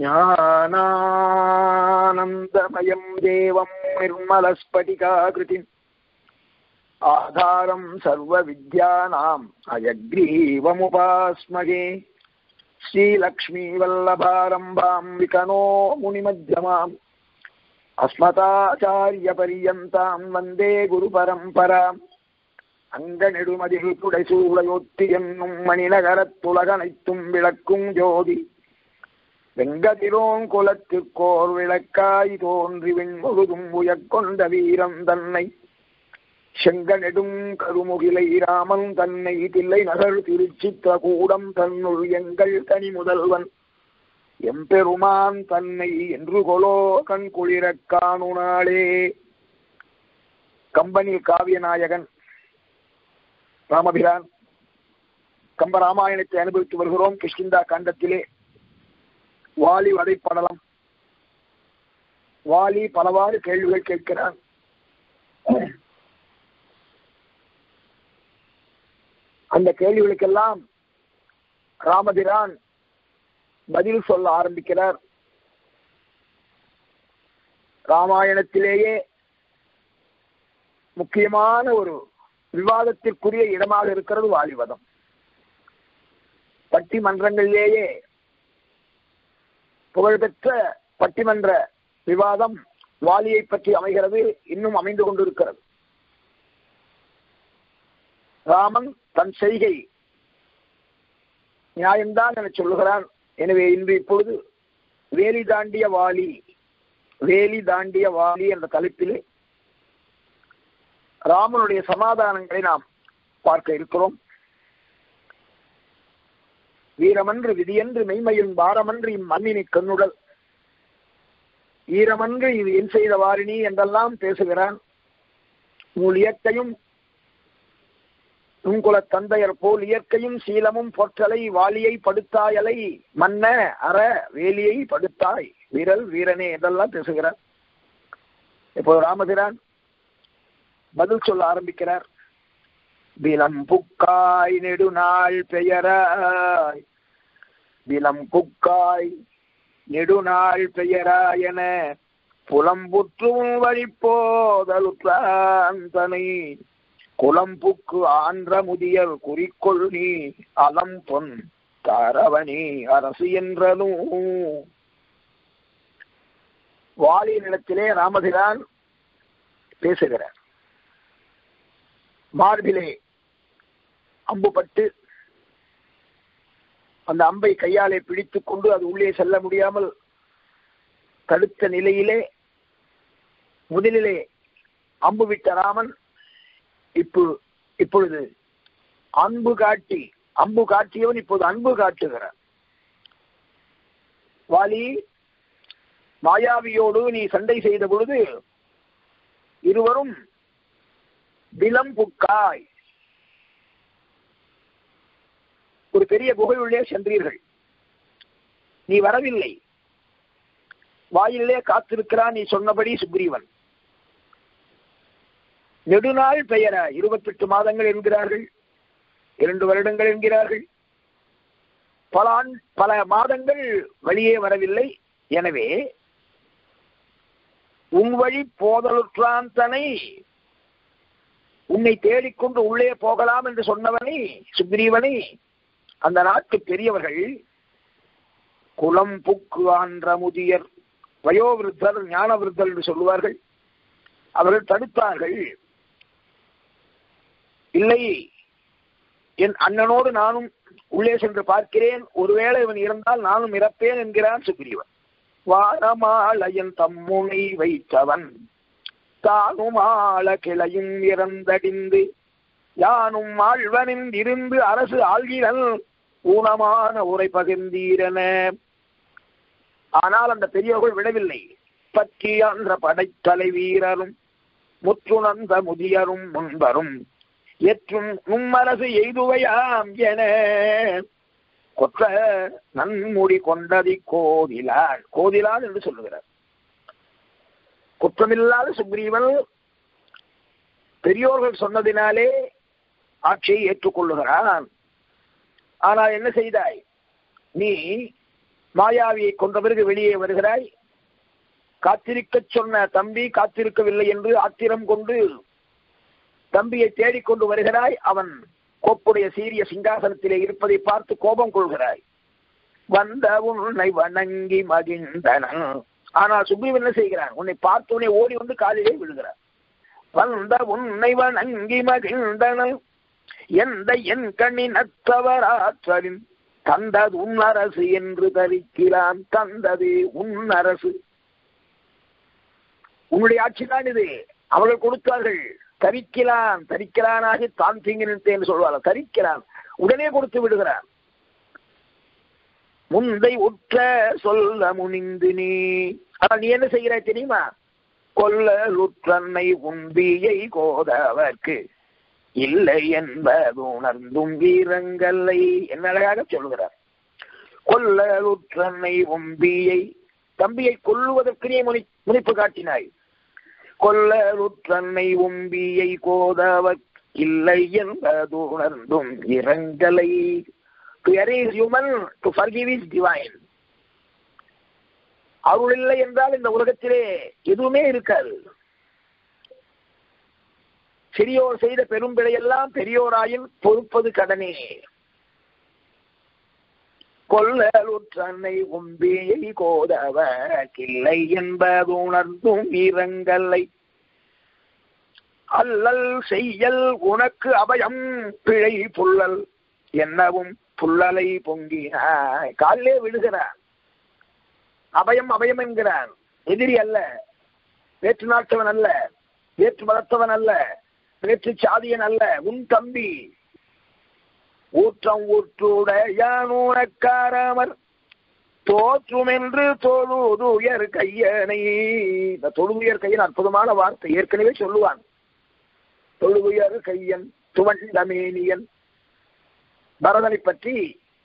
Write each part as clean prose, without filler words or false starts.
ஞானானந்தமயம் தேவம் நிர்மலஸ்படிகாகிருதிம் ஆதாரம் சர்வ வித்யானாம் அயக்ரீவமுபாஸ்மகே ஸ்ரீலக்ஷ்மீ வல்லபாரம்பாம் விகனோ முனிமத்யமாம் அஸ்மதாச்சாரிய பரியந்தாம் வந்தே குரு பரம்பராம் அங்கநெடுமதில் புடைசூழையொத்தி என்னும் மணிநகரத்துலகனைத்தும் விளக்கும் ஜோதி வெங்கதிரோன் குலத்துக்கோர் விளக்காய் தோன்றி விண்முழுதும் உயர்கொண்ட வீரம் தன்னை செங்கநெடும் கருமுகிலை ராமன் தன்னை தில்லை நகர் திருச்சித்திரகூடம் தன்னுள் எங்கள் தனி முதல்வன் எம்பெருமான் தன்னை என்று கொலோ கண் குளிரக் காணுனாளே. கம்பனில் காவியநாயகன் ராமபிரான் கம்பராமாயணத்தை அனுபவித்து வருகிறோம். கிஷ்கிந்தா காண்டத்திலே வாலி வதைப்படலம். வாலி பலவாறு கேள்விகள் கேட்கிறான். அந்த கேள்விகளுக்கெல்லாம் ராமபிரான் பதில் சொல்ல ஆரம்பிக்கிறார். ராமாயணத்திலேயே முக்கியமான ஒரு விவாதத்திற்குரிய இடமாக இருக்கிறது வாலிவதம். பட்டிமன்றங்களிலேயே புகழ்பெற்ற பட்டிமன்ற விவாதம் வாலியை பற்றி அமைகிறது, இன்னும் அமைந்து கொண்டிருக்கிறது. ராமன் தன் செய்கை நியாயம்தான் என சொல்லுகிறான். எனவே இன்று இப்பொழுது வேலி தாண்டிய வாலி, வேலி தாண்டிய வாலி என்ற தலைப்பிலே ராமனுடைய சமாதானங்களை நாம் பார்க்க இருக்கிறோம். வீரமன்று விதியன்று மெய்மையின் பாரமன்று இம்மண்ணினை கண்ணுடல், ஈரமன்று இது என் செய்த வாரிணி என்றெல்லாம் பேசுகிறான். நூல் இயற்கையும் நுங்குல தந்தையர் போல் இயற்கையும் சீலமும் பொற்றலை வாலியை படுத்தாயலை மன்ன அற வேலியை படுத்தாய் வீரல் வீரனே என்றெல்லாம் பேசுகிறார். இப்போ ராமபிரான் பதில் சொல்ல ஆரம்பிக்கிறார். விலம் புக்காய் நெடுநாள் பெயராய், விலம் புக்காய் நெடுநாள் பெயராய் என புலம்புற்றும் வழிப்போதலுற்றாந்தனை குளம்புக்கு ஆன்ற முதியர் குறிக்கொள் நீ அலம் பொன் தாரவனி அரசு என்றனும். வாலி நிலத்திலே ராமபிரான் பேசுகிறார். மார்பிலே அம்புபட்டு அந்த அம்பை கையாலே பிடித்துக் கொண்டு அது உள்ளே செல்ல முடியாமல் தடுத்த நிலையிலே முதலிலே அம்பு விட்ட ராமன் இப்பொழுது அன்பு காட்டி, அம்பு காட்டியவன் இப்போது அன்பு காட்டுகிறான். வாலி, மாயாவியோடு நீ சண்டை செய்த பொழுது இருவரும் விலம் புக்காய் ஒரு பெரிய குகையுள்ளே சென்றீர்கள். நீ வரவில்லை, வாயிலே காத்திருக்கிறான் நீ சொன்னபடி சுக்ரீவன். நெடுநாள் பெயர 28 மாதங்கள் என்கிறார்கள், 2 வருடங்கள் என்கிறார்கள், பல மாதங்கள் வழியே வரவில்லை. எனவே உன் வழி போதலுற்றாந்தனை, உன்னை தேடிக்கொண்டு உள்ளே போகலாம் என்று சொன்னவனை சுக்ரீவனை அந்த நாட்டு பெரியவர்கள் குளம் புக்கு ஆன்ற முதியர், வயோவிருத்தர் ஞான விருத்தர் என்று சொல்லுவார்கள், அவர்கள் தடுத்தார்கள். இல்லை, என் அண்ணனோடு நானும் உள்ளே சென்று பார்க்கிறேன், ஒருவேளை இவன் இறந்தால் நானும் இறப்பேன் என்கிறான் சுக்ரீவன். வாரமாலயன் தம்முனை வைத்தவன் தானுமாள கிளையும் இறந்தடிந்து யானும் ஆழ்வனின் இருந்து அரசு ஆள்கிறன் ஊனமான உரை பகிர்ந்தீரன. ஆனால் அந்த பெரியவர்கள் விடவில்லை. பற்றி அன்ற படைத்தலை வீரரும் முற்றுணர்ந்த முதியரும் முன்பரும் ஏற்றும் நும்மரசு எய்துவையாம் என கொற்ற நன்முடி கொண்டதி கோதிலாள், கோதிலாள் என்று சொல்லுகிறார். குற்றமில்லாத சுக்ரீவன் பெரியோர்கள் சொன்னதினாலே ஆட்சியை ஏற்றுக்கொள்ளுகிறான். ஆனால் என்ன செய்தாய்? நீ மாயாவியை கொன்ற பிறகு வெளியே வருகிறாய். காத்திருக்க சொன்ன தம்பி காத்திருக்கவில்லை என்று ஆத்திரம் கொண்டு தம்பியை தேடிக்கொண்டு வருகிறாய். அவன் கோப்புடைய சீரிய சிங்காசனத்திலே இருப்பதை பார்த்து கோபம் கொள்கிறாய். வந்த உன்னை வணங்கி மகிழ்ந்தனன். ஆனால் சுக்ரீவன் என்ன செய்கிறான்? உன்னை பார்த்து உன்னை ஓடி வந்து காலிலே விழுகிறான். வந்த உன்னை வணங்கி மகிழ்ந்தனன் எந்த என் கண்ணின் அத்தவராற்றலின் தந்தது உன் அரசு என்று தரிக்கிறான். தந்தது உன் அரசு, உன்னுடைய ஆட்சிதான் இது. அவர்கள் கொடுத்தார்கள். தரிக்கிறான், தரிக்கிறானாக தான் தீங்கினேன் சொல்வார்கள். தரிக்கிறான், உடனே கொடுத்து விடுகிறான். முந்தை உற்ற சொல்ல முனிந்து நீ. ஆனால் நீ என்ன செய்கிறாய் தெரியுமா? கொல்லலுற்றன்னை உம்பியை கோதவர்க்கு இல்லை என்பது உணர்ந்தும் வீரங்களை. என்ன அழகாக சொல்கிறார். கொல்லலுற்றன்னை உம்பியை, தம்பியை கொல்லுவதற்கே முனைப்பு காட்டினாய். கொல்லலுற்றன்னை உம்பியை கோதவர் இல்லை என்பது உணர்ந்தும் இரங்கலை. To erase human, to forgive is divine. அருள் இல்லை என்றால் இந்த உலகத்திலே எதுவுமே இருக்காது. சிறியோர் செய்த பெரும் பிழையெல்லாம் பெரியோராயின் பொறுப்பது கடனே. கொல்லலுற்றன்னை உம்பியை கோதவர்க்கில்லை என்பது உணர்ந்தும் இரங்கலை. அல்லல் செய்யல் உனக்கு அபயம் பிழை புல்லல் என்னவும் புல்லலை பொங்கினாய். காலிலே விழுகிறான். அபயம் அபயம் என்கிறான். எதிரி அல்ல, வேற்று நாட்டவன் அல்ல, வேற்று மதத்தவன் அல்ல, வேற்று சாதியன் அல்ல, உன் தம்பி. ஊற்றம் ஊற்றுடையானூரக்காரமர் தோற்றும் என்று தொழுதுயர் கையனை. இந்த தொழுதுயர் கையன் அற்புதமான வார்த்தை. ஏற்கனவே சொல்லுவான். தொழுதுயர் கையன் துவண்டமேனியன் பரதனை பற்றி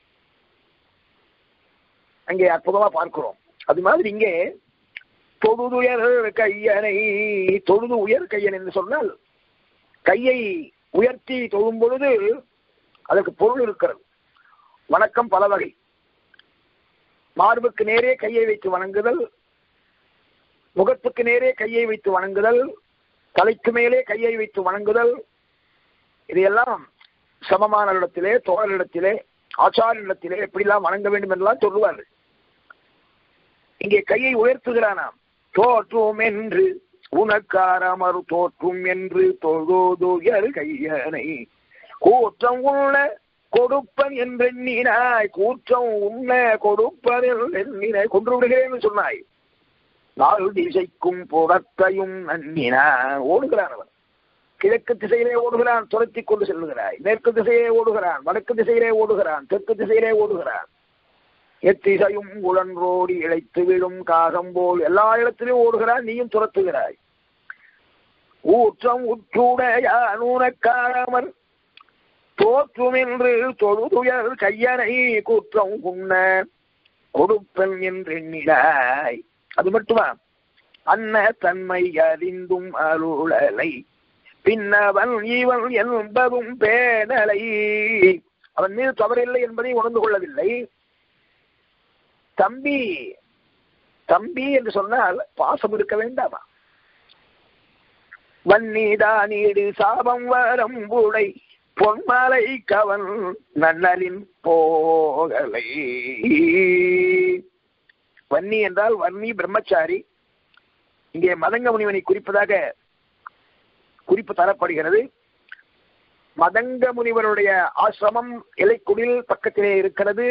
அங்கே அற்புதமா பார்க்கிறோம். அது மாதிரி இங்கே தொழுதுயர் கையனை, தொழுது உயர் கையன் என்று சொன்னால் கையை உயர்த்தி தொழும் பொழுது அதற்கு பொருள் இருக்கிறது. வணக்கம் பல வகை. மார்புக்கு நேரே கையை வைத்து வணங்குதல், முகத்துக்கு நேரே கையை வைத்து வணங்குதல், தலைக்கு மேலே கையை வைத்து வணங்குதல், இதையெல்லாம் சமமான இடத்திலே, தோழரிடத்திலே, ஆச்சாரியிடத்திலே எப்படிலாம் வணங்க வேண்டும் என்றெல்லாம் சொல்லுவார்கள். இங்கே கையை உயர்த்துகிறானாம். தோற்றும் என்று உனக்காரமர் தோற்றும் என்று தொழுதுயர் கையனை கூற்றம் உள்ள கொடுப்பன் என்றெண்ணினாய். கூற்றம் உண்ண கொடுப்பன் எண்ணினாய். கொன்று விடுகிறேன் சொன்னாய். நாலு திசைக்கும் புறத்தையும் நன்னினான். ஓடுகிறான் அவன். கிழக்கு திசையிலே ஓடுகிறான், துரத்தி கொண்டு செல்லுகிறாய். மேற்கு திசையிலே ஓடுகிறான், வடக்கு திசையிலே ஓடுகிறான், தெற்கு திசையிலே ஓடுகிறான். எத்திசையும் உழன்றோடி இழைத்து விடும் காகம் போல் எல்லா இடத்திலும் ஓடுகிறான். நீயும் துரத்துகிறாய். ஊற்றம் உற்றுடையானூரக்காரமர் தோற்றும் என்று தொழுதுயர் கையனை கூற்றம் உண்ண கொடுப்பன் என்று எண்ணிடாய். அது மட்டுமா? அன்ன தன்மை அறிந்தும் அருளலை பின்னவன் இவன் என்பதும் பேணலை. அவன் மீது தவறில்லை என்பதை உணர்ந்து கொள்ளவில்லை. தம்பி தம்பி என்று சொன்னால் பாசம் இருக்க வேண்டாமா? வன்னிதானீடு சாபம் வரம்புடை பொன்மலை கவன் நன்னலின் போகலை. வன்னி என்றால் வன்னி பிரம்மச்சாரி. இங்கே மதங்க முனிவனை குறிப்பதாக குறிப்பு தரப்படுகிறது. மதங்க முனிவருடைய ஆசிரமம் இலைக்குடில் பக்கத்திலே இருக்கிறது.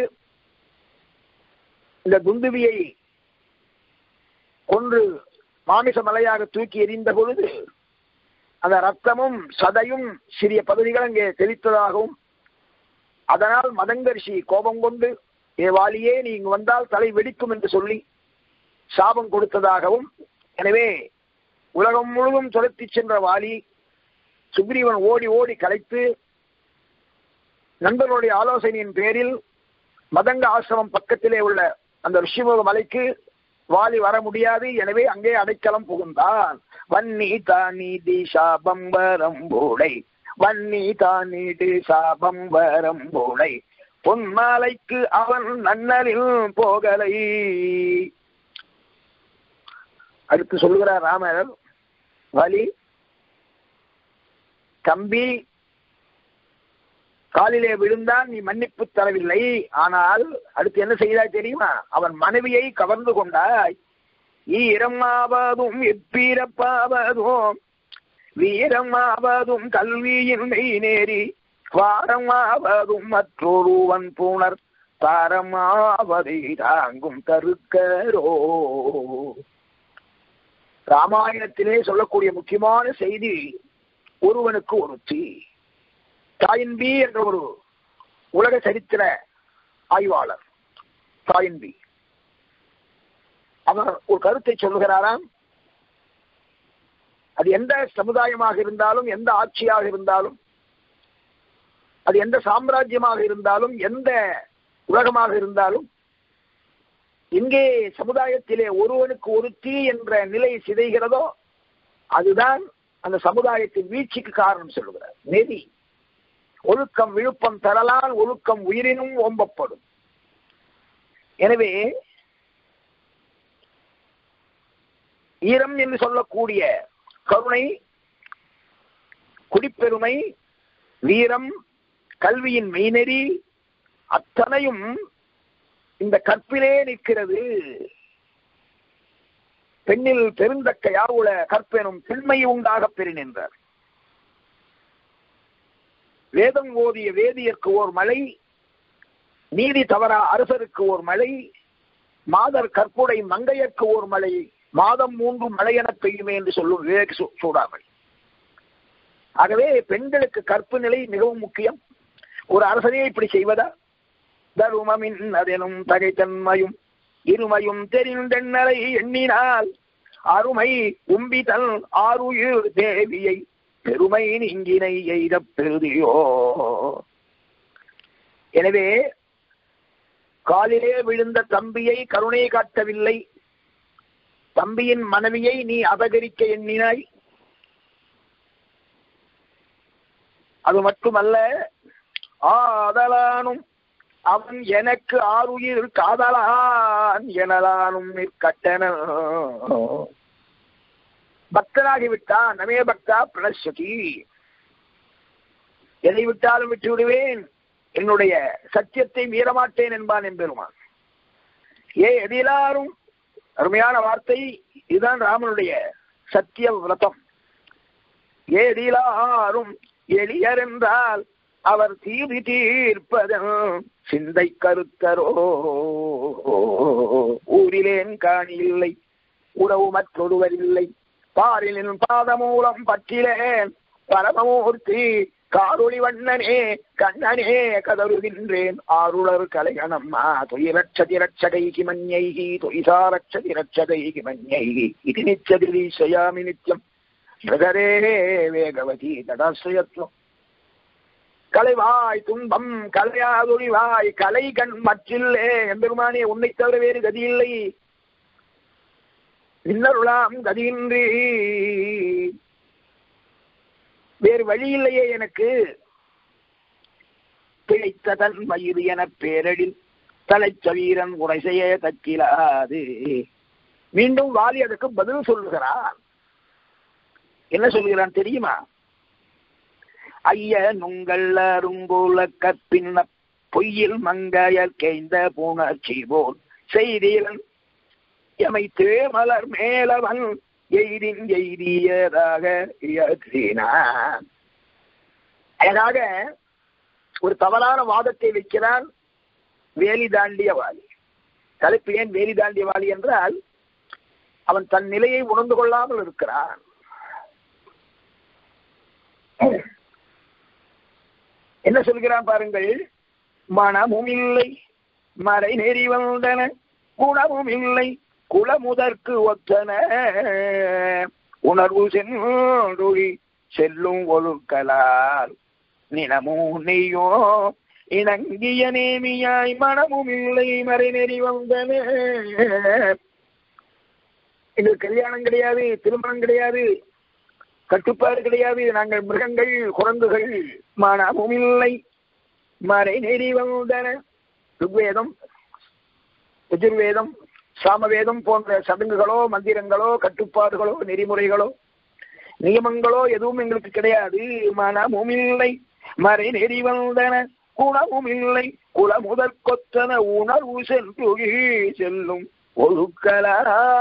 இந்த துந்துவியை கொன்று மாமிச மலையாக தூக்கி எறிந்த பொழுது அந்த ரத்தமும் சதையும் சிறிய பகுதிகள் அங்கே தெளித்ததாகவும், அதனால் மதங்கரிஷி கோபம் கொண்டு வாலியே நீ இங்கு வந்தால் தலை வெடிக்கும் என்று சொல்லி சாபம் கொடுத்ததாகவும், எனவே உலகம் முழுவதும் துரத்தி சென்ற வாலி சுக்ரீவன் ஓடி ஓடி கலைத்து நண்பர்களுடைய ஆலோசனையின் பேரில் மதங்க ஆசிரமம் பக்கத்திலே உள்ள அந்த ரிஷிமுக மலைக்கு வாலி வர முடியாது. எனவே அங்கே அடைக்கலம் புகுந்தான். வன்னி தானீதி சாபம் வரம்புடை, வன்னி தானீடு சாபம் வரம்புடை பொன்மாலைக்கு அவன் நன்னலில் போகலை. அடுத்து சொல்லுகிறார் ராமர், வலி தம்பி காலிலே விழுந்தான், நீ மன்னிப்பு தரவில்லை. ஆனால் அடுத்து என்ன செய்தாய் தெரியுமா? அவன் மனைவியை கவர்ந்து கொண்டாய். ஈரமாவதும் எப்பிறப்பாவதும் வீரமாவதும் கல்வியின் மெய்நேரி வாரமாவதும் மற்றொருவன் புணர் தாரமாவதை தாங்கும் தருக்கரோ. ராமாயணத்திலே சொல்லக்கூடிய முக்கியமான செய்தி, ஒருவனுக்கு ஒருத்தி. தாயின்பி என்ற ஒரு உலக சரித்திர ஆய்வாளர் தாயின்பி அவர் ஒரு கருத்தை சொல்லுகிறாராம். அது எந்த சமுதாயமாக இருந்தாலும், எந்த ஆட்சியாக இருந்தாலும், அது எந்த சாம்ராஜ்யமாக இருந்தாலும், எந்த உலகமாக இருந்தாலும், எங்கே சமுதாயத்திலே ஒருவனுக்கு ஒருத்தி என்ற நிலை சிதைகிறதோ அதுதான் அந்த சமுதாயத்தின் வீழ்ச்சிக்கு காரணம் சொல்லுகிறார். நெறி ஒழுக்கம் விழுப்பம் தரலால் ஒழுக்கம் உயிரினும் ஓம்பப்படும். எனவே ஈரம் என்று சொல்லக்கூடிய கருணை, குடிப்பெருமை, வீரம், கல்வியின் மெய்நெறி அத்தனையும் இந்த கற்பிலே நிற்கிறது. பெண்ணில் பெருந்தக்க யாவுல கற்பெனும் பெண்மை உண்டாக பெறினின்றார். வேதம் ஓதிய வேதியர்க்கு ஓர் மழை, நீதி தவறா அரசருக்கு ஓர் மழை, மாதர் கற்புடை மங்கையர்க்கு ஓர் மழை, மாதம் 3 மழையென பெய்யுமே என்று சொல்லும் விவேக சூடாமல். ஆகவே பெண்களுக்கு கற்பு நிலை மிகவும் முக்கியம். ஒரு அரசனே இப்படி செய்வதா? தருமமின் அதெனும் தகைத்தன்மையும் இருமையும் தெரிந்தென்னலை எண்ணினால் அருமை உம்பிதல் ஆருயிர் தேவியை பெருமை நீங்கினை எய்த பெருதியோ. எனவே காலிலே விழுந்த தம்பியை கருணை காட்டவில்லை, தம்பியின் மனைவியை நீ அபகரிக்க எண்ணினாய். அது மட்டுமல்ல, ஆதலானும் அவன் எனக்கு ஆருயிர் காதலான் எனலானும் நிற்கட்டன. பக்தனாகிவிட்டான். நமே பக்தா பிரணஸ்யதி. எதை விட்டாலும் விட்டு விடுவேன், என்னுடைய சத்தியத்தை மீறமாட்டேன் என்பான் எம்பெருமான். எதிலாரும் அருமையான வார்த்தை இதுதான் ராமனுடைய சத்திய விரதம். ஏதிலாரும் எளியர் என்றால் அவர் தீவி தீர்ப்பதன் சிந்தை கருத்தரோ. ஊரிலேன் காணி இல்லை, உறவு மற்றொருவர் இல்லை, பாரிலின் பாதமூலம் பற்றிலேன் பரமமூர்த்தி காரொளி வண்ணனே கண்ணனே கதறுகின்றேன் ஆருளர் கலையணம்மா தொயிரட்சதி ரட்சகைகி மன்யைகி தொயிசா ரட்சதி ரட்சகைகி மன்யைகி இது நிச்சதிரீஷயாமி நித்யம் ஜகரே வேகவதி தடாஸ்ரயத்வம். கலைவாய் துன்பம் கலையாதொழிவாய் கலை கண் மற்றில்லே எம்பெருமானே, உன்னை தவிர வேறு கதி இல்லை, இன்னருளாம் கதியின்றி வேறு வழி இல்லையே எனக்கு. பிழைத்த தன் மயிறு என பேரடில் தலைச்ச வீரன் உரை செய்ய தக்கிலாது. மீண்டும் வாலி அதற்கு பதில் சொல்லுகிறான். என்ன சொல்லுகிறான் தெரியுமா? ஐய நுங்கள் அருங்கோல கற்பின்ன பொய்யில் மங்கையர் கேய்ந்த புணர்ச்சி போல் செய்தீரன் எமைத்தே மலர் மேலவன் எய்தின் எய்தியதாக இயற்றினான். அழகாக ஒரு தவறான வாதத்தை வைக்கிறான் வேலி தாண்டிய வாலி. தலைப்பு ஏன் வேலி தாண்டிய வாலி என்றால், அவன் தன் நிலையை உணர்ந்து கொள்ளாமல் இருக்கிறான். என்ன சொல்கிறான் பாருங்கள். மனமும் இல்லை மறை நெறி வந்தன, குணமும் இல்லை குளமுதற்கு ஒத்தன, உணர்வு சென்றொழி செல்லும் ஒழுக்கலால் நினமோ நெய்யோ இணங்கிய நேமியாய் மனமும் இல்லை மறை நெறி வந்தன. எங்களுக்கு கல்யாணம் கிடையாது, திருமணம் கிடையாது, கட்டுப்பாடு கிடையாது, நாங்கள் மிருகங்கள் குரங்குகள். மனமும் இல்லை மறை நெறி வந்தன. ருக்வேதம், யஜுர்வேதம், சாமவேதம் போன்ற சடங்குகளோ மந்திரங்களோ கட்டுப்பாடுகளோ நெறிமுறைகளோ நியமங்களோ எதுவும் எங்களுக்கு கிடையாது. மனமும் இல்லை மறை நெறி வந்தன, குணமும் இல்லை குலமுதற் கொத்தன, உணர்வு சென்று செல்லும் ஒழுக்கலா.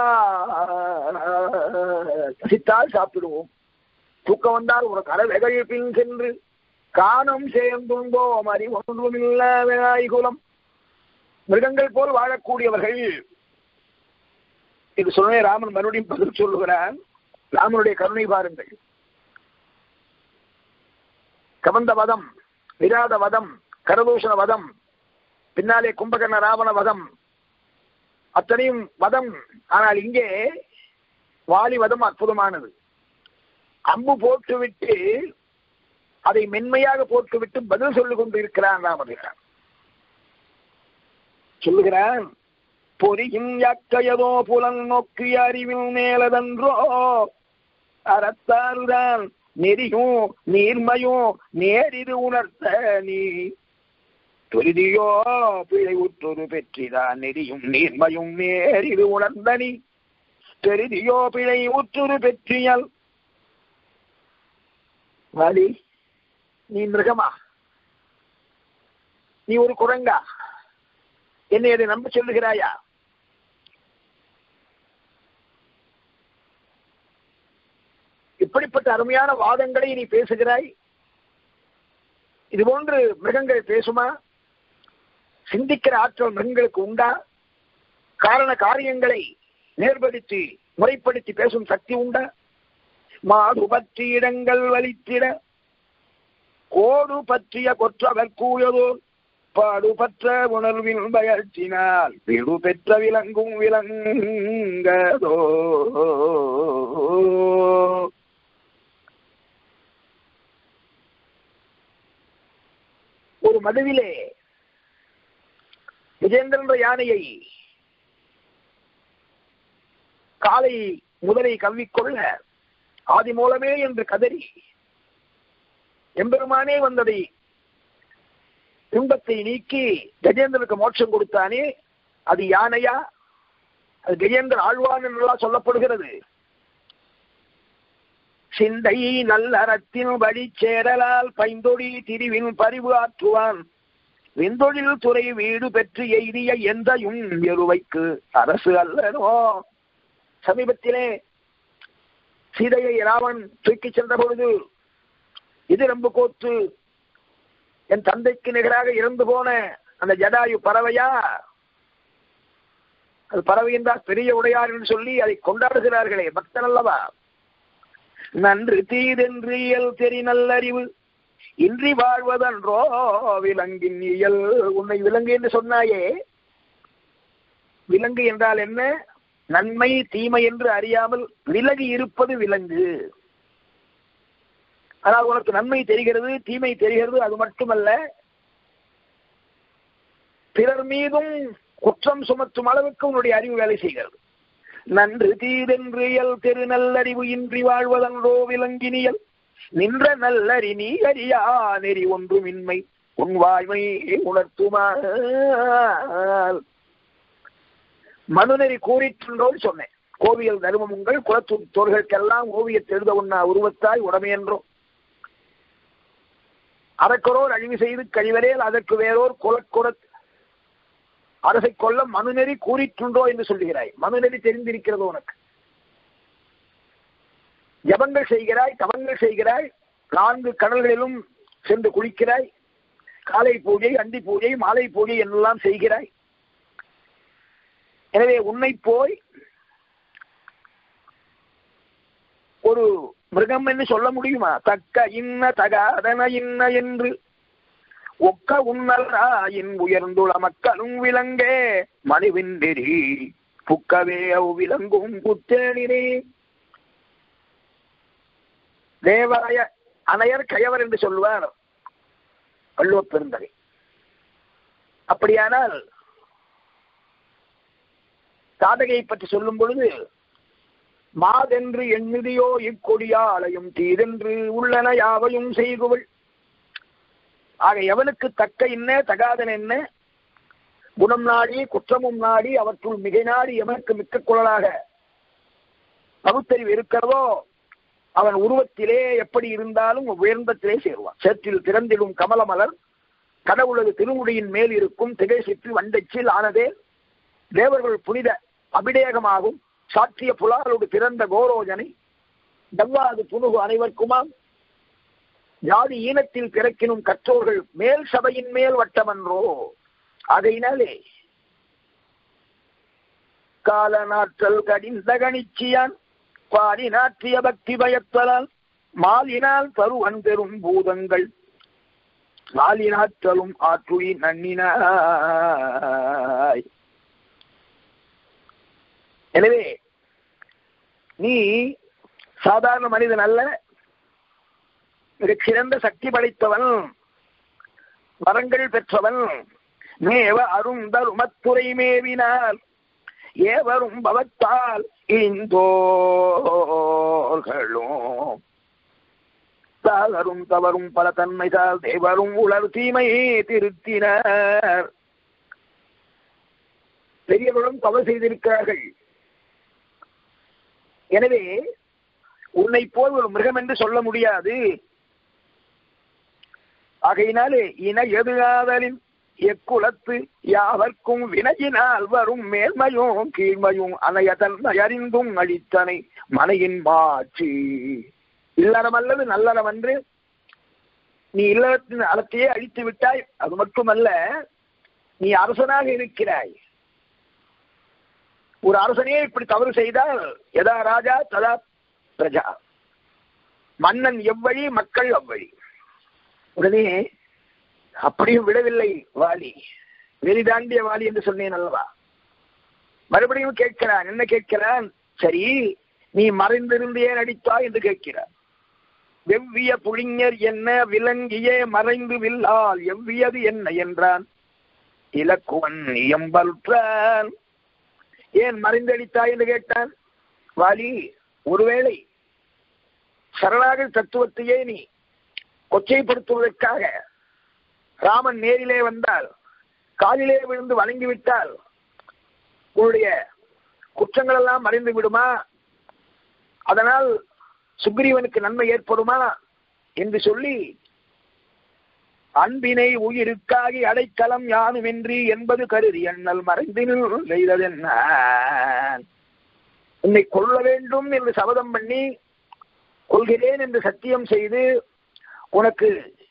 பசித்தால் சாப்பிடுவோம், தூக்கம் வந்தால் ஒரு கலவைகள் பின் சென்று காணம் சேர்ந்தும்போம், அறிவொன்றும் இல்லாய் குலம். மிருகங்கள் போல் வாழக்கூடியவர்கள் இது சொன்ன ராமன் மறுபடியும் பதில் சொல்லுகிறான். ராமனுடைய கருணை பாருங்கள். கமந்த வதம், விராத வதம், கரதூஷண வதம், பின்னாலே கும்பகர்ண ராவண வதம், அத்தனையும் வதம். ஆனால் இங்கே வாலி வதம் அற்புதமானது. அம்பு போட்டுவிட்டு அதை மென்மையாக போட்டுவிட்டு பதில் சொல்லிக் கொண்டு இருக்கிறான் ராமபிரான். சொல்லுகிறான், பொறியின் யாக்கையதோ புலன் நோக்கி அறிவில் மேலதன்றோ, அறத்தாறுதான் நெறியும் நீர்மையும் நேரிது உணர்த்த நீ, தொரிதியோ பிழை உற்றொரு பெற்றிதான் நெறியும் நீர்மையும் நேரிது உணர்ந்த நீ, தெரிதியோ பிழை உற்றொரு பெற்றியல். வாலி, நீ மிருகமா? நீ ஒரு குரங்கா? என்னை அதை நம்ப சொல்லுகிறாயா? இப்படிப்பட்ட அருமையான வாதங்களை நீ பேசுகிறாய். இது போன்று மிருகங்கள் பேசுமா? சிந்திக்கிற ஆற்றல் மிருகங்களுக்கு உண்டா? காரண காரியங்களை நேர்படுத்தி முறைப்படுத்தி பேசும் சக்தி உண்டா? மாடு பற்றி இடங்கள் வலித்திட கோடு பற்றிய கொற்றவர் கூயதோ, பாடுபற்ற உணர்வின் பயத்தினால் வீடு பெற்ற விலங்கும் விலங்கதோ. ஒரு மடுவிலே விஜேந்திரன் யானையை காலை முதலை கவ்விக்கொள்ள ஆதி மூலமே என்று கதறி எம்பெருமானே வந்ததை துன்பத்தை நீக்கி கஜேந்திரனுக்கு மோட்சம் கொடுத்தானே, அது யானையா? அது கஜேந்திர ஆழ்வான் என்றெல்லாம் சொல்லப்படுகிறது. சிந்தை நல்லறத்தின் வழி சேரலால் பைந்தொழி திரிவின் பரிவு ஆற்றுவான், வெந்தொழில் துறை வீடு பெற்று எய்திய எந்தையும் எருவைக்கு அரசு அல்லனோ. சமீபத்திலே சீதையை ராவன் தூக்கி சென்ற பொழுது இது ரொம்ப கோத்து என் தந்தைக்கு நிகராக இறந்து போன அந்த ஜடாயு பறவையா? அது பறவை என்றால் பெரிய உடையார் என்று சொல்லி அதை கொண்டாடுகிறார்களே, பக்தன் அல்லவா? நன்று தீதென்று இயல் தெரி நல்லறிவு இன்றி வாழ்வதன்றோ விலங்கின் இயல். உன்னை விலங்கு என்று சொன்னாயே, விலங்கு என்றால் என்ன? நன்மை தீமை என்று அறியாமல் விலகி இருப்பது விலங்கு. ஆனால் உனக்கு நன்மை தெரிகிறது, தீமை தெரிகிறது. அது மட்டுமல்ல, பிறர் மீதும் குற்றம் சுமத்தும் அளவுக்கு உன்னுடைய அறிவு வேலை செய்கிறது. நன்று தீதென்று இயல் தெரு நல்லறிவு இன்றி வாழ்வதன்றோ விலங்கினியல், நின்ற நல்லறி நீ அறியா நெறி ஒன்றுமின்மை உன் வாய்மை உணர்த்துமால். மனுநெறி கூறிற்றோன்னு சொன்னேன். கோவியல் தர்மம் உங்கள் குலத்தோர்களுக்கெல்லாம் ஓவியத்தை எழுத உண்ணா உருவத்தாய் உடமையென்றோ, அதற்கொரோர் அழிவு செய்து கழிவரேல் அதற்கு வேறோர் குலக்குற அரசை கொல்ல மனுநெறி கூறிற்றுண்டோ என்று சொல்லுகிறாய். மனுநெறி தெரிந்திருக்கிறது உனக்கு. ஜபங்கள் செய்கிறாய், தவங்கள் செய்கிறாய், 4 கடல்களிலும் சென்று குளிக்கிறாய், காலை பூஜை, அந்தி பூஜை, மாலை பூஜை என்றெல்லாம் செய்கிறாய். எனவே உன்னை போய் ஒரு மிருகம் என்று சொல்ல முடியுமா? தக்க இன்ன தகாதன இன்ன என்று ஒக்க உன்னலாயின் உயர்ந்துள்ள மக்களும் விலங்கே மணிவின்றி புக்கவே விலங்கும் புத்தேனினே. தேவராய அனையர் கயவர் என்று சொல்வார் வள்ளுவப் பெருந்தகை. அப்படியானால் தாடகையை பற்றி சொல்லும் பொழுது, மாதென்று எண்ணுதியோ இக்கொடியாலையும் தீதென்று உள்ளன யாவையும் செய்குவள். ஆக எவனுக்கு தக்க என்ன தகாதன் என்ன குணம் நாடி குற்றமும் நாடி அவற்றுள் மிகை நாடி எவனுக்கு மிக்க குரலாக பகுத்தறிவு இருக்கிறதோ அவன் உருவத்திலே எப்படி இருந்தாலும் உயர்ந்தத்திலே சேருவான். சேற்றில் திறந்திடும் கமலமலர் கடவுளது திருமுடியின் மேல் இருக்கும் திகைசிற்று வண்டைச்சில் ஆனதே தேவர்கள் புனித அபிடேகமாகும் சாற்றிய புலாலோடு பிறந்த கோரோஜனை டவ்வாது புனுகு அனைவருக்குமாம் ஜாதி ஈனத்தில் பிறக்கினும் கற்றோர்கள் மேல் சபையின் மேல் வட்டமன்றோ. அதையினாலே கால நாற்றல் கடிந்த கணிச்சியான் பாடி நாற்றிய பக்தி பயத்தலால் மாலினால் தருவன் பெரும் பூதங்கள் மாலினாற்றலும் ஆற்றுளி நன்னினாய். எனவே நீ சாதாரண மனிதன் அல்ல, மிகச்சிறந்த சக்தி படைத்தவன், வரங்கள் பெற்றவன். மேவ அருந்தருமத்துறை மேவினால் ஏவரும் பவத்தால் இந்தோர்களும் தாகரும் தவறும் பல தன்மைதால் தேவரும் உலர் தீமையே திருத்தினர். பெரியவர்களும் தவறு செய்திருக்கிறார்கள். எனவே உன்னை போல் ஒரு மிருகம் என்று சொல்ல முடியாது. ஆகையினாலே இன எதுகாதலின் எக்குலத்து யாவர்க்கும் வினையினால் வரும் மேன்மையும் கீழ்மையும் அனையதன் அறிந்தும் அளித்தனை மனையின் மாற்றி இல்லறம் அல்லது நல்லறம் என்று நீ இல்லறத்தின் அறத்தையே அழித்து விட்டாய். அது மட்டுமல்ல, நீ அரசனாக இருக்கிறாய். ஒரு அரசனே இப்படி தவறு செய்தால் எதா ராஜா ததா பிரஜா, மன்னன் எவ்வழி மக்கள் அவ்வழி. உடனே அப்படியும் விடவில்லை வாலி, வெளிதாண்டிய வாலி என்று சொன்னேன் அல்லவா. மறுபடியும் கேட்கிறான். என்ன கேட்கிறான்? சரி, நீ மறைந்திருந்தே நடித்தா என்று கேட்கிறார். வெவ்விய புளிஞர் என்ன விலங்கியே மறைந்து வில்லால் எவ்வியது என்ன என்றான். இலக்குவன் இயம்பலுற்றான். ஏன் மறைந்தடித்தாய் என்று கேட்டான். வாலி, ஒருவேளை சரணாகதி தத்துவத்தையே நீ கொச்சைப்படுத்துவதற்காக ராமன் நேரிலே வந்தால் காலிலே விழுந்து வணங்கிவிட்டால் உன்னுடைய குற்றங்கள் எல்லாம் மறைந்து விடுமா? அதனால் சுக்ரீவனுக்கு நன்மை ஏற்படுமா என்று சொல்லி அன்பினை உயிருக்காகி அடைக்கலம் யானுமின்றி என்பது கருதி எண்ணல் மறைந்தின உன்னை கொல்ல வேண்டும் என்று சபதம் பண்ணி கொள்கிறேன் என்று சத்தியம் செய்து உனக்கு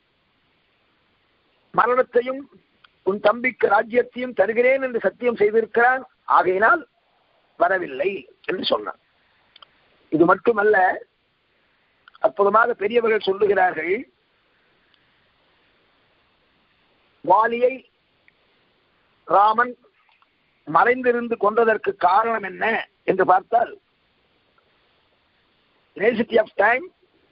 மரணத்தையும் உன் தம்பிக்கு ராஜ்யத்தையும் தருகிறேன் என்று சத்தியம் செய்திருக்கிறான். ஆகையினால் வரவில்லை என்று சொன்னான். இது மட்டுமல்ல, அற்புதமாக பெரியவர்கள் சொல்லுகிறார்கள், வாலியை ராமன் மறைந்திருந்து கொண்டதற்கு காரணம் என்ன என்று பார்த்தால், necessity of time,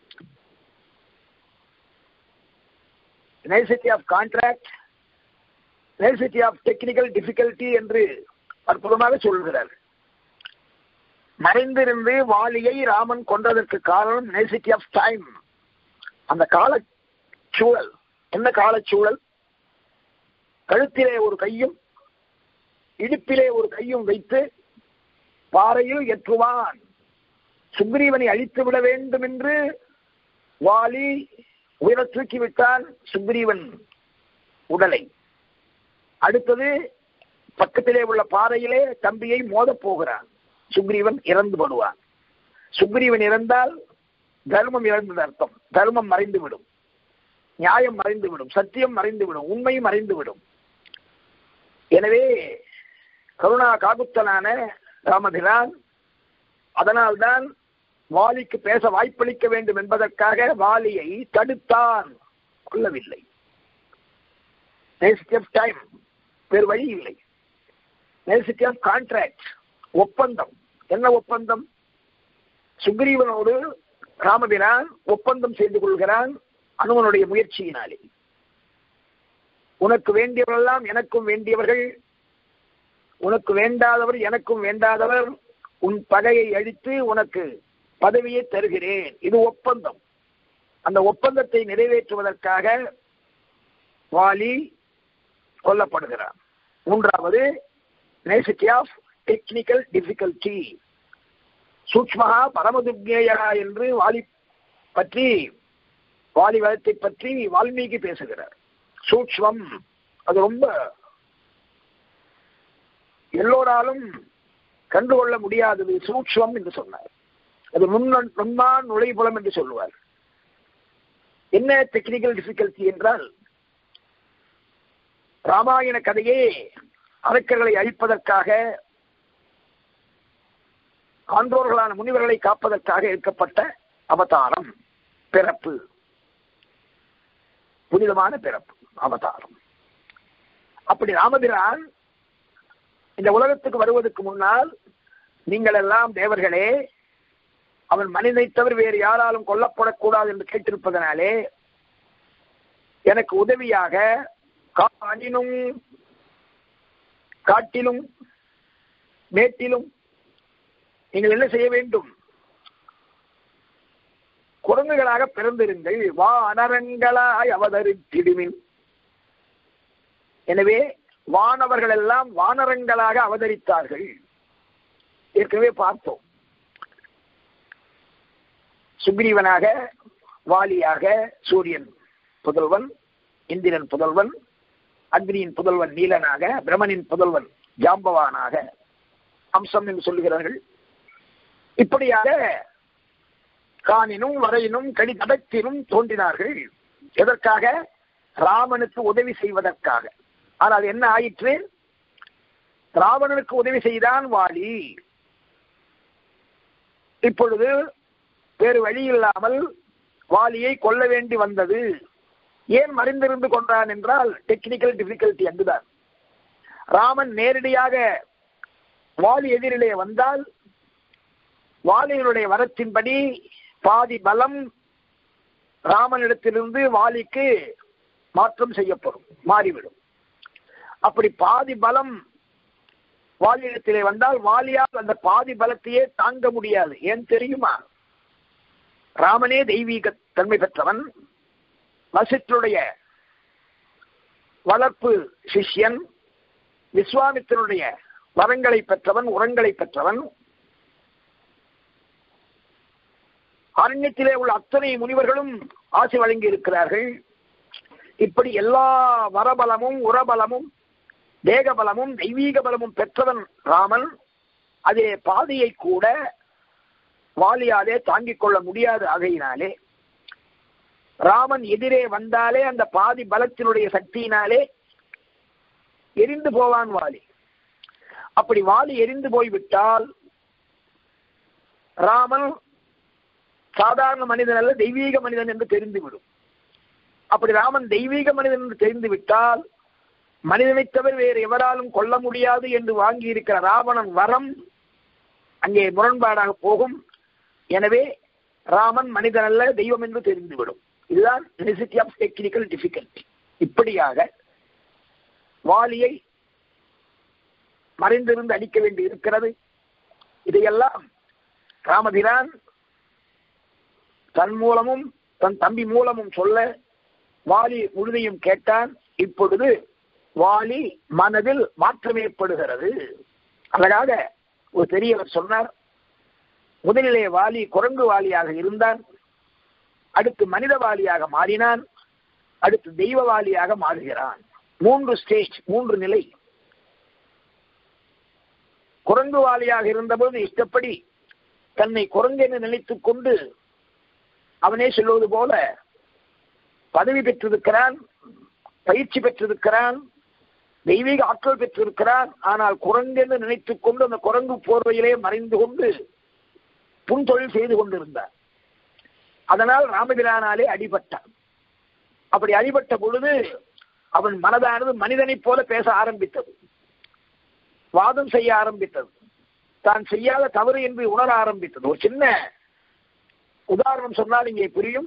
necessity of contract, necessity of technical difficulty என்று அற்புதமாக சொல்கிறார். மறைந்திருந்து வாலியை ராமன் கொண்டதற்கு காரணம் necessity of time. அந்த காலச்சூழல் என்ன? காலச்சூழல், கழுத்திலே ஒரு கையும் இடுப்பிலே ஒரு கையும் வைத்து பாறையில் ஏற்றுவான். சுக்ரீவனை அழித்து விட வேண்டும் என்று வாலி உயிர தூக்கிவிட்டான் சுக்ரீவன் உடலை. அடுத்தது பக்கத்திலே உள்ள பாறையிலே தம்பியை மோதப் போகிறான். சுக்ரீவன் இறந்து படுவான். சுக்ரீவன் இறந்தால் தர்மம் இறந்தது அர்த்தம். தர்மம் மறைந்துவிடும், நியாயம் மறைந்துவிடும், சத்தியம் மறைந்துவிடும், உண்மை மறைந்துவிடும். எனவே கருணா காகுத்தனான ராமபிரான் அதனால்தான் வாலிக்கு பேச வாய்ப்பளிக்க வேண்டும் என்பதற்காக வாலியை தடுத்தான், கொள்ளவில்லை. necessity of time, வேறு வழி இல்லை. necessity of contract, ஒப்பந்தம். என்ன ஒப்பந்தம்? சுக்ரீவனோடு ராமபிரான் ஒப்பந்தம் செய்து கொள்கிறான் அனுமனுடைய முயற்சியினாலே. உனக்கு வேண்டியவரெல்லாம் எனக்கும் வேண்டியவர்கள், உனக்கு வேண்டாதவர் எனக்கும் வேண்டாதவர், உன் பகையை அழித்து உனக்கு பதவியை தருகிறேன். இது ஒப்பந்தம். அந்த ஒப்பந்தத்தை நிறைவேற்றுவதற்காக வாலி கொல்லப்படுகிறார். மூன்றாவது necessity of technical difficulty. சூக்ஷ்மஹா பரமதுக்ஞேயா என்று வாலி வதத்தை பற்றி வால்மீகி பேசுகிறார். சூக்ஷ்மம் அது ரொம்ப எல்லோராலும் கண்டுகொள்ள முடியாதது சூக்ஷ்மம் என்று சொன்னார். அது நுண்மான் நுழைபுலம் என்று சொல்லுவார். என்ன டெக்னிக்கல் டிஃபிகல்டி என்றால், ராமாயண கதையே அரக்கர்களை அழிப்பதற்காக, ஆன்றோர்களான முனிவர்களை காப்பதற்காக எடுக்கப்பட்ட அவதாரம், பிறப்பு, புனிதமான பிறப்பு, அவதாரம். அப்படி ராமபிரான் இந்த உலகத்துக்கு வருவதற்கு முன்னால், நீங்கள் எல்லாம் தேவர்களே, அவன் மனிதனை தவிர வேறு யாராலும் கொல்லப்படக்கூடாது என்று கேட்டிருப்பதனாலே எனக்கு உதவியாக காட்டிலும் மேட்டிலும் நீங்கள் என்ன செய்ய வேண்டும்? குரங்குகளாக பிறந்திருங்கள், வானரங்களாய் அவதரித்திடுமின். எனவே வானவர்கள் எல்லாம் வானரங்களாக அவதரித்தார்கள். ஏற்கனவே பார்த்தோம். சுக்ரீவனாக, வாலியாக, சூரியன் புதல்வன், இந்திரன் புதல்வன், அக்னியின் புதல்வன் நீலனாக, பிரமனின் புதல்வன் ஜாம்பவானாக, அம்சம் என்று சொல்லுகிறார்கள். இப்படியாக காணினும் வரையினும் கடிதடத்தினும் தோன்றினார்கள். எதற்காக? ராமனுக்கு உதவி செய்வதற்காக. ஆனால் என்ன ஆயிற்று? ராவணனுக்கு உதவி செய்தான் வாலி. இப்பொழுது வேறு வழி இல்லாமல் வாலியை கொல்ல வேண்டி வந்தது. ஏன் மறைந்திருந்து கொண்டான் என்றால் டெக்னிக்கல் டிஃபிகல்டி அங்குதான். ராமன் நேரடியாக வாலி எதிரிலே வந்தால் வாலியினுடைய வரத்தின்படி பாதி பலம் ராமனிடத்திலிருந்து வாலிக்கு மாற்றம் செய்யப்படும், மாறிவிடும். அப்படி பாதி பலம் வாலியிடத்திலே வந்தால் வாலியால் அந்த பாதி பலத்தையே தாங்க முடியாது. ஏன் தெரியுமா? ராமனே தெய்வீக தன்மை பெற்றவன், வசிஷ்டருடைய வளர்ப்பு சிஷ்யன், விஸ்வாமித்திரனுடைய வரங்களை பெற்றவன், உரங்களை பெற்றவன். அரண்யத்திலே உள்ள அத்தனை முனிவர்களும் ஆசி வழங்கி இருக்கிறார்கள். இப்படி எல்லா வரபலமும் உரபலமும் தேகபலமும் தெய்வீக பலமும் பெற்றவன் ராமன். அதே பாதியை கூட வாலியாலே தாங்கிக் கொள்ள முடியாது. ஆகையினாலே ராமன் எதிரே வந்தாலே அந்த பாதி பலத்தினுடைய சக்தியினாலே எரிந்து போவான் வாலி. அப்படி வாலி எரிந்து போய்விட்டால் ராமன் சாதாரண மனிதன் அல்ல, தெய்வீக மனிதன் என்று தெரிந்துவிடும். அப்படி ராமன் தெய்வீக மனிதன் என்று தெரிந்து விட்டால் மனிதனை தவிர வேறு எவராலும் கொல்ல முடியாது என்று வாங்கி இருக்கிற ராவணன் வரம் அங்கே முரண்பாடாக போகும். எனவே ராமன் மனிதன் அல்ல, தெய்வம் என்று தெரிந்துவிடும். இதுதான் necessity of technical difficulty. இப்படியாக வாலியை மறைந்திருந்து அடிக்க வேண்டி இருக்கிறது. இதையெல்லாம் ராமபிரான் தன் மூலமும் தன் தம்பி மூலமும் சொல்ல வாலி முழுதையும் கேட்டான். இப்பொழுது வாலி மனதில் மாற்றம் ஏற்படுகிறது. அழகாக ஒரு பெரியவர் சொன்னார். முதலிலே வாலி குரங்கு வாலியாக இருந்தான், அடுத்து மனித வாலியாக மாறினான், அடுத்து தெய்வ வாலியாக மாறுகிறான். 3 ஸ்டேஜ், 3 நிலை. குரங்கு வாலியாக இருந்தபோது இஷ்டப்படி தன்னை குரங்கு என்று நினைத்துக் கொண்டு அவனே சொல்வது போல பதவி பெற்றிருக்கிறான், பயிற்சி பெற்றிருக்கிறான், தெய்வீக ஆற்றல் பெற்றிருக்கிறான். ஆனால் குரங்கு என்று நினைத்துக் கொண்டு அந்த குரங்கு போர்வையிலே மறைந்து கொண்டு புன்தொழில் செய்து கொண்டிருந்தார். அதனால் ராமபிரானாலே அடிபட்டான். அப்படி அடிபட்ட பொழுது அவன் மனதானது மனிதனைப் போல பேச ஆரம்பித்தது, வாதம் செய்ய ஆரம்பித்தது, தான் செய்யாத தவறு என்று உணர ஆரம்பித்தது. ஒரு சின்ன உதாரணம் சொன்னால் இங்கே புரியும்.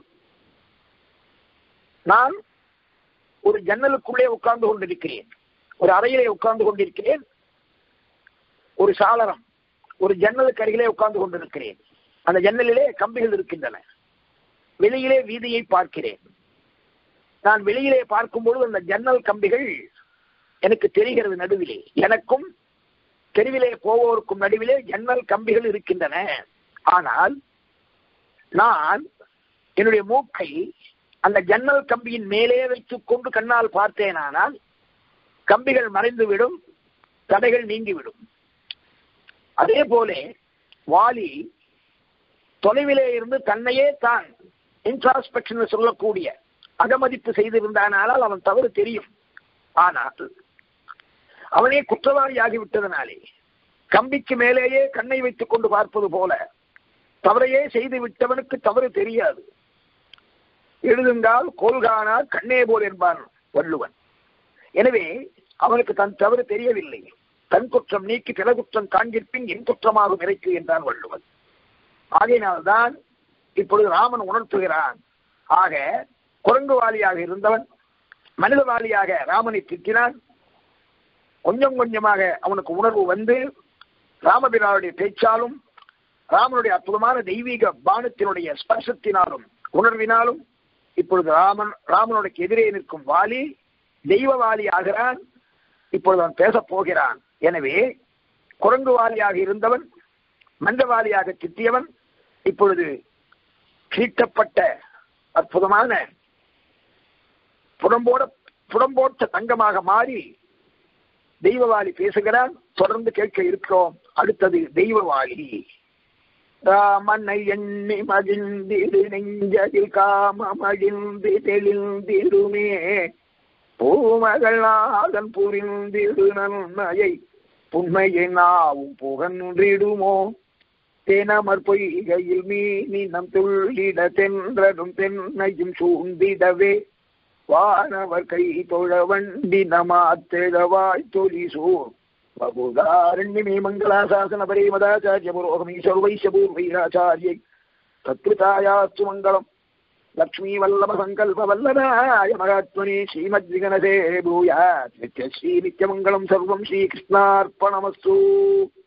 நான் ஒரு ஜன்னலுக்குள்ளே உட்கார்ந்து கொண்டிருக்கிறேன், ஒரு அறையிலே உட்கார்ந்து கொண்டிருக்கிறேன், ஒரு சாளரம் ஒரு ஜன்னலுக்கு அருகிலே உட்கார்ந்து கொண்டிருக்கிறேன். அந்த ஜன்னலிலே கம்பிகள் இருக்கின்றன. வெளியிலே வீதியை பார்க்கிறேன். நான் வெளியிலே பார்க்கும் பொழுது அந்த ஜன்னல் கம்பிகள் எனக்கு தெரிகிறது. நடுவிலே எனக்கும் தெருவிலே போவோருக்கும் நடுவிலே ஜன்னல் கம்பிகள் இருக்கின்றன. ஆனால் நான் என்னுடைய மூக்கை அந்த ஜன்னல் கம்பியின் மேலே வைத்துக் கொண்டு கண்ணால் பார்த்தேனானால் கம்பிகள் மறைந்துவிடும், தடைகள் நீங்கிவிடும். அதே போல வாலி தொலைவிலே இருந்து தன்னையே தான் இன்ட்ராஸ்பெக்ஷன் சொல்லக்கூடிய அகமதிப்பு செய்திருந்தானால் அவன் தவறு தெரியும். ஆனால் அவனே குற்றவாளியாகிவிட்டதனாலே கம்பிக்கு மேலேயே கண்ணை வைத்துக் கொண்டு பார்ப்பது போல தவறையே செய்து விட்டவனுக்கு தவறு தெரியாது. எழுதுங்கால் கோல்கானார் கண்ணே போல் என்பான் வள்ளுவன். எனவே அவனுக்கு தன் தவறு தெரியவில்லை. தன் குற்றம் நீக்கி பிற குற்றம் காண்கிற்பின் என் குற்றமாகும் இறைக்கு என்றான் வள்ளுவன். ஆகையினால்தான் இப்பொழுது ராமன் உணர்த்துகிறான். ஆக குரங்குவாலியாக இருந்தவன் மனிதவாலியாக ராமனை திட்டினான். கொஞ்சம் கொஞ்சமாக அவனுக்கு உணர்வு வந்து ராமபிரானுடைய பேச்சாலும் ராமனுடைய அற்புதமான தெய்வீக பானத்தினுடைய ஸ்பர்சத்தினாலும் உணர்வினாலும் இப்பொழுது ராமனுடைய எதிரே நிற்கும் வாலி தெய்வவாலி ஆகிறான். இப்பொழுது அவன் பேசப் போகிறான். எனவே குரங்கு வாலியாக இருந்தவன் மந்தவாலியாக திட்டியவன் இப்பொழுது தீட்டப்பட்ட அற்புதமான புடம்போட்ட தங்கமாக மாறி தெய்வவாலி பேசுகிறான். தொடர்ந்து கேட்க இருக்கிறோம். அடுத்தது தெய்வவாலி. ராமனை எண்ணி மகிழ்ந்திடு நெஞ்சதில் காமமகிழ்ந்து தெளிந்திடுமே பூமகள் நாதன் புரிந்திடு நன்மையை புண்மையை நாவும் புகன்றிடுமோ தேனமர் பொய்கையில் மீனினம் துள்ளிட தென்றடும் தென்னையும் சூழ்ந்திடவே வானவர் கை தொழ வண்டி நமாத்தெழவாய் தொலிசூர் பகுதாரண்யமே மங்களாசாசன பரேமதாச்சாரிய புரோகமீஸ்வர வைஷ்யபூர்வைராச்சாரியை தத்கிருதாயாஸ்து மங்களம். லக்ஷ்மீ வல்லப சங்கல்ப வல்லபாய மகாத்மனே ஸ்ரீமத்விகனசே பூயாத் நித்யஸ்ரீ நித்யமங்கலம் சர்வம் ஸ்ரீகிருஷ்ணார்ப்பணமஸ்து.